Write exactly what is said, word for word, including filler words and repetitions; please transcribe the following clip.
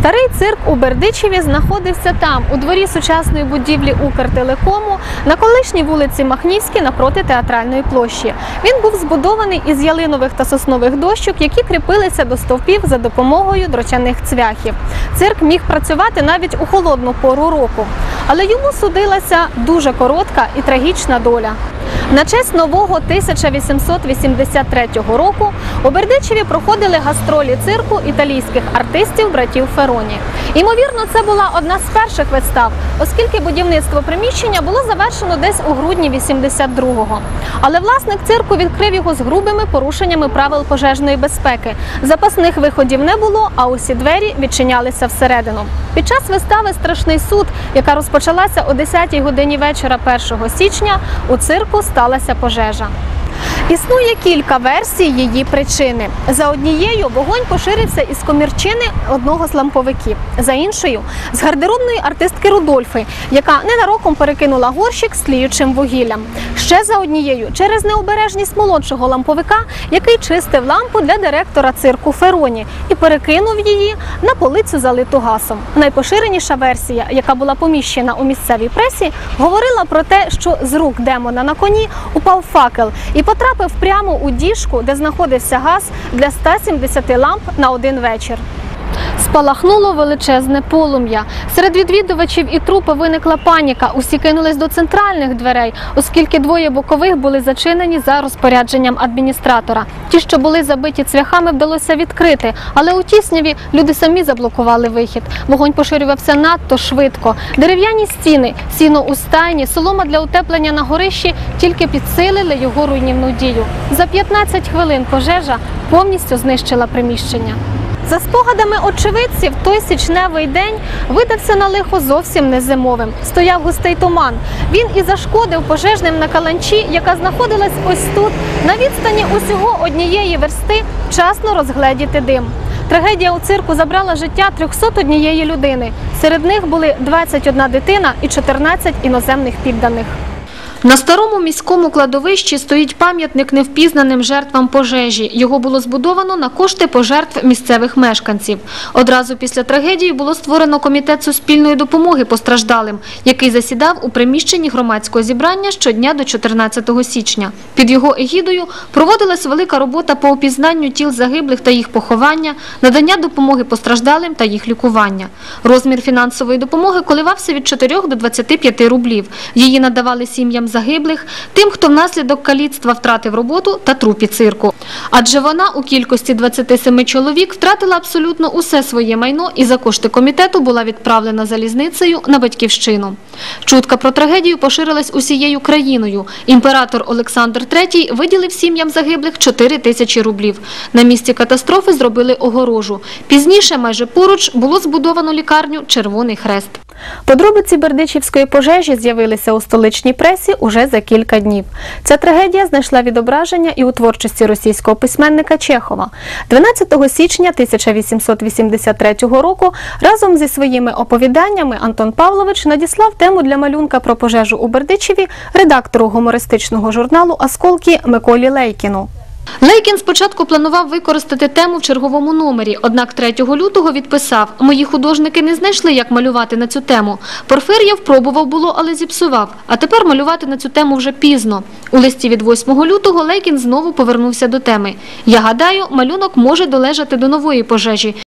Старий цирк у Бердичеві знаходився там, у дворі сучасної будівлі Укртелекому, на колишній вулиці Махнівській напроти Театральної площі. Він був збудований із ялинових та соснових дощок, які кріпилися до стовпів за допомогою дротяних цвяхів. Цирк міг працювати навіть у холодну пору року, але йому судилася дуже коротка і трагічна доля. На честь нового тисяча вісімсот вісімдесят третього року у Бердичеві проходили гастролі цирку італійських артистів братів Фероні. Ймовірно, це була одна з перших вистав, оскільки будівництво приміщення було завершено десь у грудні вісімдесят другого. Але власник цирку відкрив його з грубими порушеннями правил пожежної безпеки. Запасних виходів не було, а усі двері відчинялися всередину. Під час вистави «Страшний суд», яка розпочалася о десятій годині вечора першого січня, у цирку сталася пожежа. Існує кілька версій її причини. За однією, вогонь поширився із комірчини одного з ламповиків. За іншою – з гардеробної артистки Рудольфи, яка ненароком перекинула горщик з тліючим вугіллям. Ще за однією – через необережність молодшого ламповика, який чистив лампу для директора цирку Фероні і перекинув її на полицю, залиту газом. Найпоширеніша версія, яка була поміщена у місцевій пресі, говорила про те, що з рук демона на коні упав факел і потрапив прямо у діжку, де знаходився газ для ста сімдесяти ламп на один вечір. Спалахнуло величезне полум'я. Серед відвідувачів і трупи виникла паніка. Усі кинулись до центральних дверей, оскільки двоє бокових були зачинені за розпорядженням адміністратора. Ті, що були забиті цвяхами, вдалося відкрити, але у тісняві люди самі заблокували вихід. Вогонь поширювався надто швидко. Дерев'яні стіни, сіно у стайні, солома для утеплення на горищі тільки підсилили його руйнівну дію. За п'ятнадцять хвилин пожежа повністю знищила приміщення. За спогадами очевидців, той січневий день видався на лихо зовсім не зимовим. Стояв густий туман. Він і зашкодив пожежним на каланчі, яка знаходилась ось тут, на відстані усього однієї версти, вчасно розгледіти дим. Трагедія у цирку забрала життя трьохсот однієї людини. Серед них були двадцять одна дитина і чотирнадцять іноземних підданих. На старому міському кладовищі стоїть пам'ятник невпізнаним жертвам пожежі. Його було збудовано на кошти пожертв місцевих мешканців. Одразу після трагедії було створено комітет суспільної допомоги постраждалим, який засідав у приміщенні громадського зібрання щодня до чотирнадцятого січня. Під його егідою проводилась велика робота по опізнанню тіл загиблих та їх поховання, надання допомоги постраждалим та їх лікування. Розмір фінансової допомоги коливався від чотирьох до двадцяти п'яти рублів. Її надавали сім'ям загиблих, тим, хто внаслідок каліцтва втратив роботу та трупі цирку. Адже вона у кількості двадцяти семи чоловік втратила абсолютно усе своє майно і за кошти комітету була відправлена залізницею на батьківщину. Чутка про трагедію поширилась усією країною. Імператор Олександр третій виділив сім'ям загиблих чотири тисячі рублів. На місці катастрофи зробили огорожу. Пізніше, майже поруч, було збудовано лікарню «Червоний Хрест». Подробиці бердичівської пожежі з'явилися у столичній пресі уже за кілька днів. Ця трагедія знайшла відображення і у творчості російського письменника Чехова. дванадцятого січня тисяча вісімсот вісімдесят третього року разом зі своїми оповіданнями Антон Павлович надіслав тему для малюнка про пожежу у Бердичеві редактору гумористичного журналу «Осколки» Миколі Лейкіну. Лейкін спочатку планував використати тему в черговому номері, однак третього лютого відписав: «Мої художники не знайшли, як малювати на цю тему. Порфир'єв пробував було, але зіпсував. А тепер малювати на цю тему вже пізно». У листі від восьмого лютого Лейкін знову повернувся до теми. «Я гадаю, малюнок може долежати до нової пожежі,